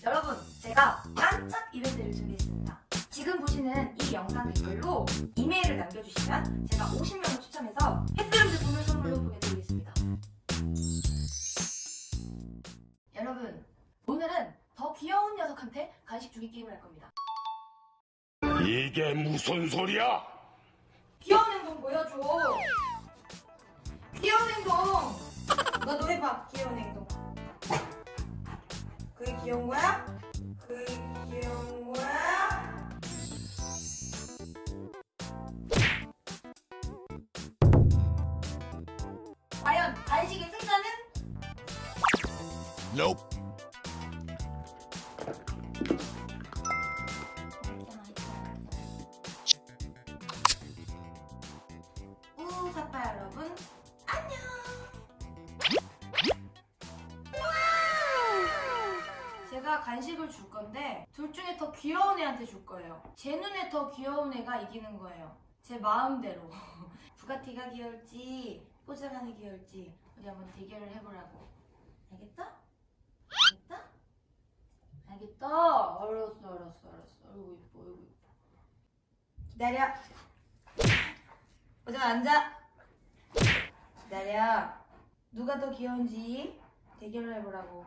여러분, 제가 깜짝 이벤트를 준비했습니다. 지금 보시는 이 영상 댓글로 이메일을 남겨주시면 제가 50명을 추첨해서 햇스름 제품을 선물로 보내드리겠습니다. 여러분, 오늘은 더 귀여운 녀석한테 간식 주기 게임을 할 겁니다. 이게 무슨 소리야? 귀여운 행동 보여줘. 귀여운 행동. 너도 해봐. 귀여운 행동. 그게 귀여운 거야? 그게 귀여운 거야? 과연 간식의 승자는? Nope. 우사파 여러분, 안녕. 제가 간식을 줄 건데 둘 중에 더 귀여운 애한테 줄 거예요. 제 눈에 더 귀여운 애가 이기는 거예요. 제 마음대로. 부가티가 귀여울지 포자간이 귀여울지 우리 한번 대결을 해보라고. 알겠다? 알겠다? 알겠다? 알았어. 아이고 이뻐. 기다려. 포자간 앉아. 기다려. 누가 더 귀여운지 대결을 해보라고.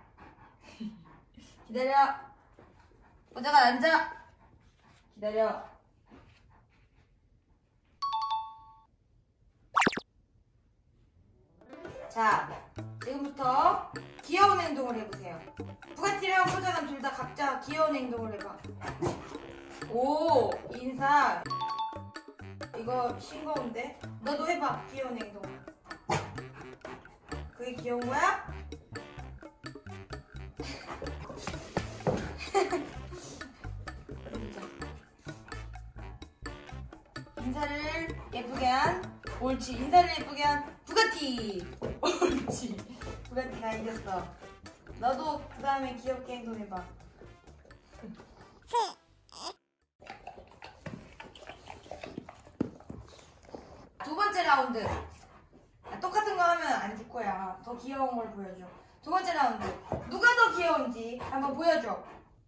기다려. 포자간 앉아. 기다려. 자, 지금부터 귀여운 행동을 해보세요. 부가티랑 포자간 둘 다 각자 귀여운 행동을 해봐. 오, 인사. 이거 싱거운데? 너도 해봐. 귀여운 행동. 그게 귀여운 거야? 인사를 예쁘게 한 옳지. 인사를 예쁘게 한 부가티. 옳지. 부가티가 이겼어. 너도 그 다음에 귀엽게 행동해봐. 두 번째 라운드. 똑같은 거 하면 안 줄 거야. 더 귀여운 걸 보여줘. 두 번째 라운드. 누가 더 귀여운지 한번 보여줘.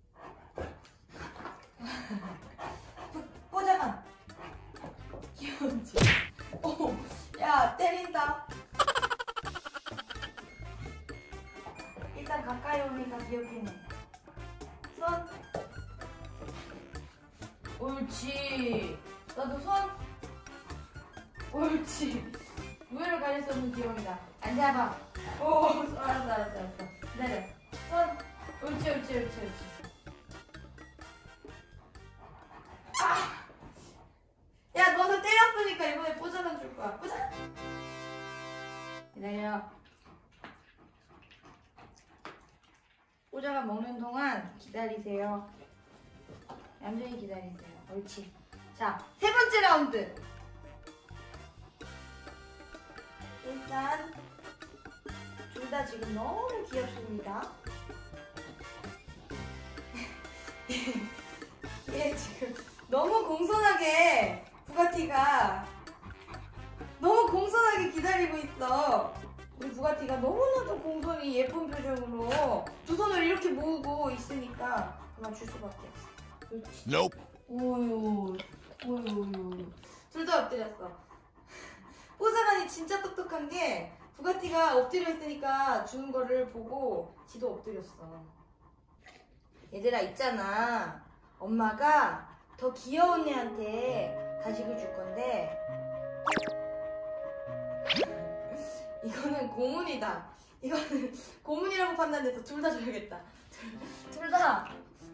포자간. 귀여운지. 오, 야, 때린다. 일단 가까이 오니까 귀엽겠네. 손. 옳지. 너도 손. 옳지. 우열을 가릴 수 없는 귀여움이다. 앉아봐. 오, 알았어. 기다려. 손. 옳지. 아! 야, 너는 때렸으니까 이번에 포자간 줄 거야. 포자. 기다려. 포자간 먹는 동안 기다리세요. 얌전히 기다리세요. 옳지. 자, 세 번째 라운드. 일단 둘 다 지금 너무 귀엽습니다. 얘 지금 너무 공손하게 부가티가 너무 공손하게 기다리고 있어. 우리 부가티가 너무나도 공손히 예쁜 표정으로 두 손을 이렇게 모으고 있으니까 그만 줄 수밖에 없어. 그렇지. Nope. 오유. 둘 다 엎드렸어. 포자간이 진짜 똑똑한 게 부가티가 엎드려 있으니까 주는 거를 보고 지도 엎드렸어. 얘들아, 있잖아. 엄마가 더 귀여운 애한테 간식을 줄 건데 이거는 고문이다. 이거는 고문이라고 판단돼서 둘 다 줘야겠다. 둘 다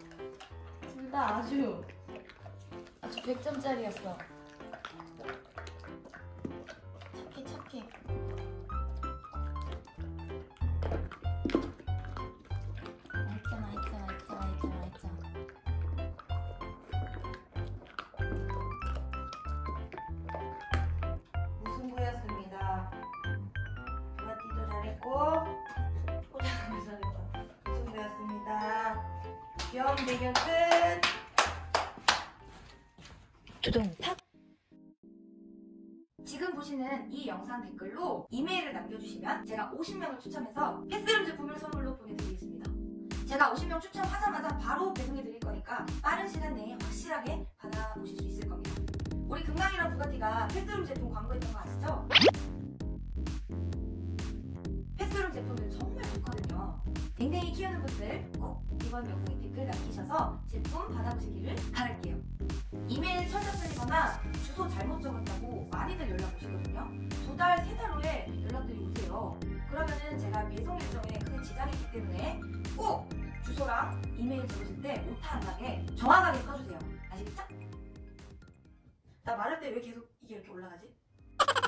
아주 100점짜리였어. 착해. 맛있잖아. 무승부였습니다. 부가티도 잘했고 포자간도 잘했고 무승부였습니다. 귀여운 대결 끝. 두둥탁. 지금 보시는 이 영상 댓글로 이메일을 남겨주시면 제가 50명을 추첨해서 햇스름 제품을 선물로 보내드리겠습니다. 제가 50명 추첨하자마자 바로 배송해 드릴 거니까 빠른 시간 내에 확실하게 받아보실 수 있을 겁니다. 우리 금강이랑 부가티가 패스룸 제품 광고했던 거 아시죠? 패스룸 제품들 정말 좋거든요. 댕댕이 키우는 분들 꼭 이번 영상에 댓글 남기셔서 제품 받아보시기를 바랄게요. 이메일 찾아쓰거나 주소 잘못 적었다고 많이들 연락 오시거든요. 2달, 3달 후에 연락들이 오세요. 그러면은 제가 배송 일정에 크게 지장이 있기 때문에 꼭 주소랑 이메일 적으실 때 오타 안 나게 정확하게 써주세요. 아시겠죠? 나 말할 때 왜 계속 이게 이렇게 올라가지?